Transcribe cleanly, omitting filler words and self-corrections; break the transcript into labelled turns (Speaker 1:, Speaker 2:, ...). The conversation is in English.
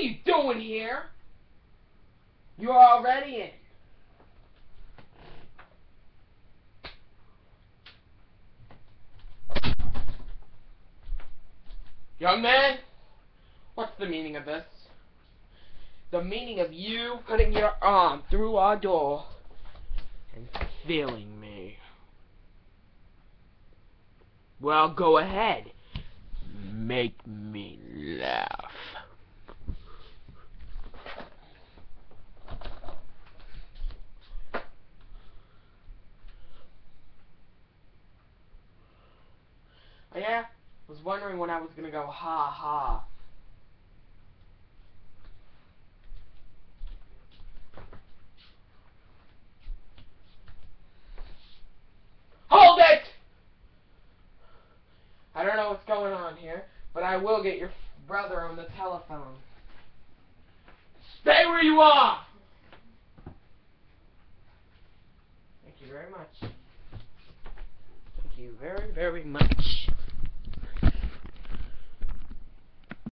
Speaker 1: you doing here? You're already in. Young man, what's the meaning of this? The meaning of you putting your arm through our door and feeling me. Well, go ahead. Make me laugh. Oh yeah? I was wondering when I was gonna go ha ha. Hold it! I don't know what's going on here, but I will get your brother on the telephone. Stay where you are! Thank you very much. Thank you very, very much.